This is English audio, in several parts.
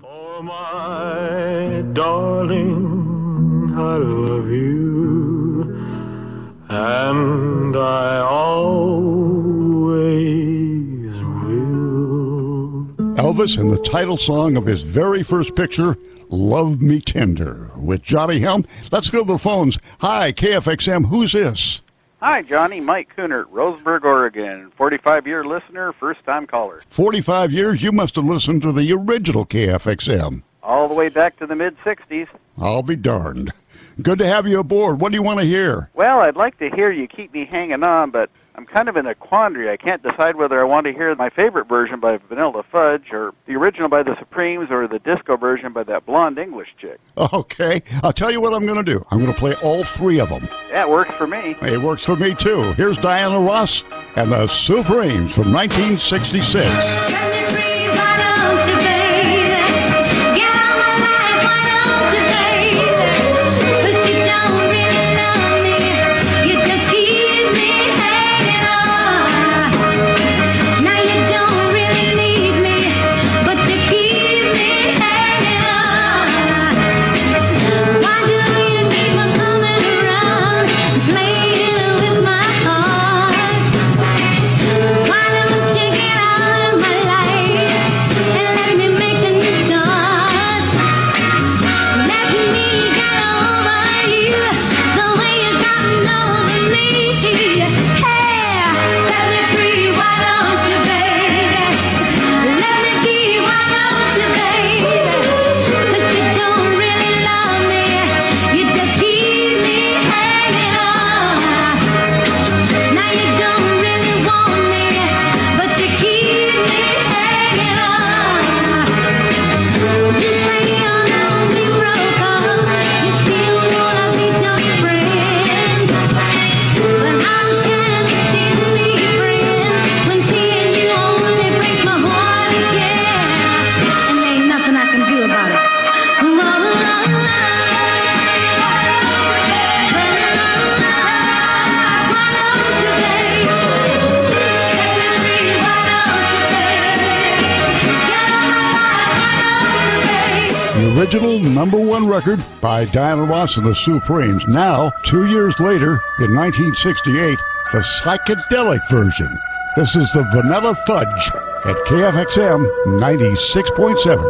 Oh, my darling, I love you, and I always will. Elvis and the title song of his very first picture, Love Me Tender, with Johnny Helm. Let's go to the phones. Hi, KFXM, who's this? Hi, Johnny. Mike Coonert, Roseburg, Oregon. 45-year listener, first-time caller. 45 years, you must have listened to the original KFXM. All the way back to the mid-'60s. I'll be darned. Good to have you aboard. What do you want to hear? Well, I'd like to hear You Keep Me Hanging On, but I'm kind of in a quandary. I can't decide whether I want to hear my favorite version by Vanilla Fudge or the original by the Supremes or the disco version by that blonde English chick. Okay, I'll tell you what I'm going to do. I'm going to play all three of them. That works for me. It works for me, too. Here's Diana Ross and the Supremes from 1966. Original #1 record by Diana Ross and the Supremes. Now, 2 years later, in 1968, the psychedelic version. This is the Vanilla Fudge at KFXM 96.7.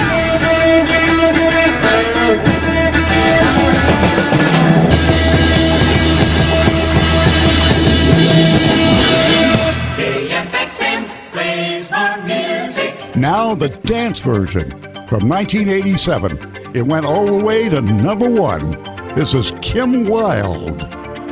Now the dance version from 1987. It went all the way to #1. This is Kim Wilde.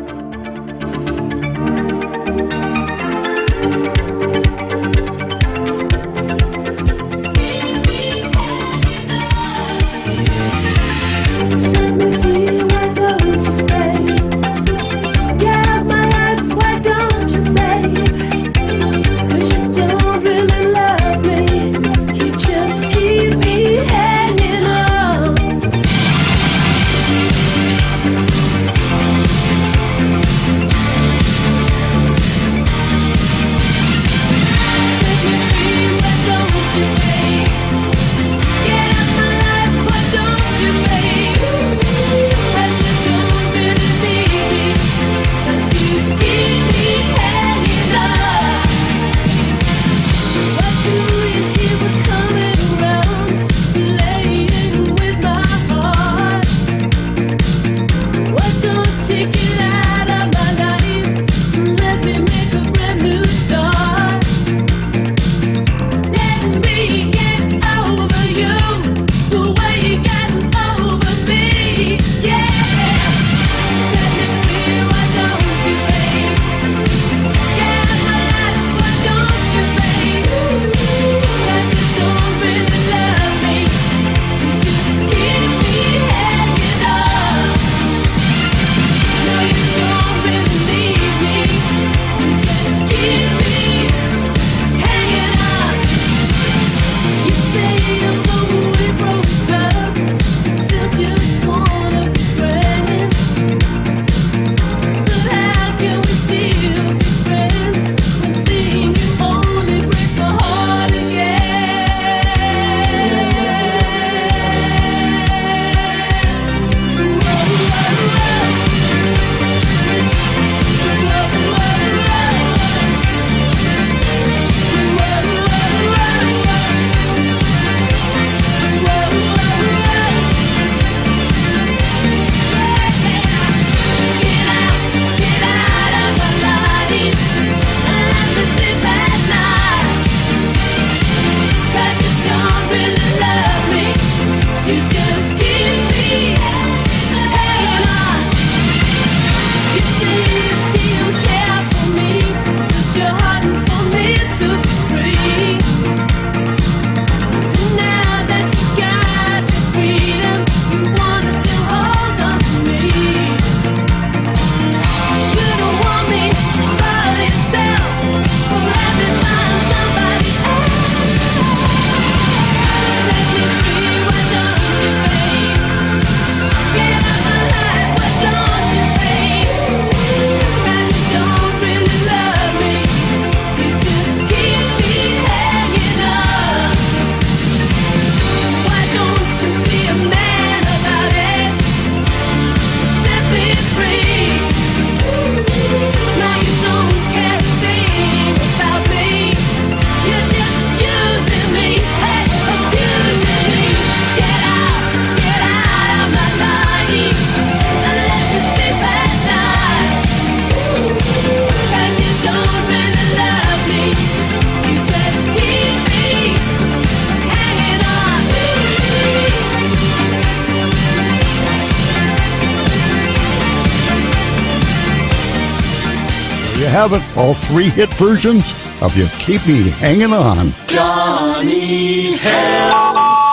Have it, all 3 hit versions of You Keep Me Hanging On. Johnny Hell.